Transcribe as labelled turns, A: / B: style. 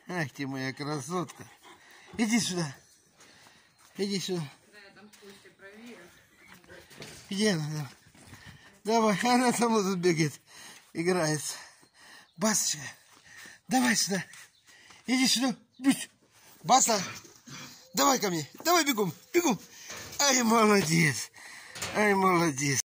A: Ах ты моя красотка. Иди сюда. Иди сюда.
B: Да, я там Костя проверю.
A: Где она? Давай, она со мной тут бегает. Играется. Басочка, давай сюда. Иди сюда. Баса, давай ко мне. Давай бегом, бегом. Ай, молодец. Ай, молодец.